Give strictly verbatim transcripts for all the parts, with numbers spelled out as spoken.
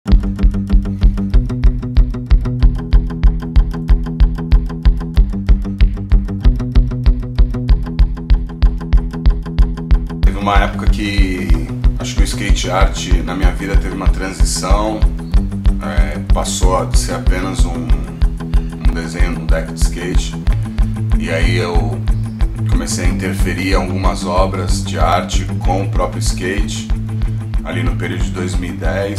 Teve uma época que acho que o skate art na minha vida teve uma transição, é, passou de ser apenas um, um desenho num deck de skate, e aí eu comecei a interferir em algumas obras de arte com o próprio skate, ali no período de dois mil e dez.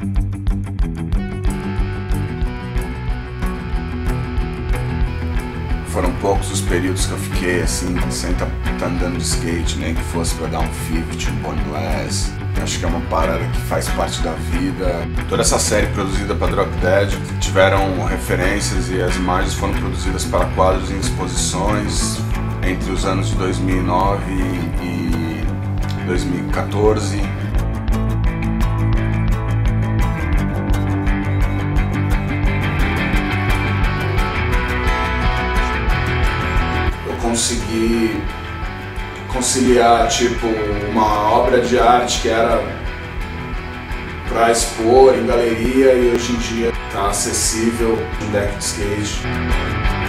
Foram poucos os períodos que eu fiquei assim, sem estar tá andando de skate, nem que fosse para dar um fifty, um Bone Glass. Acho que é uma parada que faz parte da vida. Toda essa série produzida para Drop Dead tiveram referências e as imagens foram produzidas para quadros em exposições entre os anos de dois mil e nove e dois mil e quatorze. Consegui conciliar tipo uma obra de arte que era para expor em galeria e hoje em dia está acessível no deck de skate.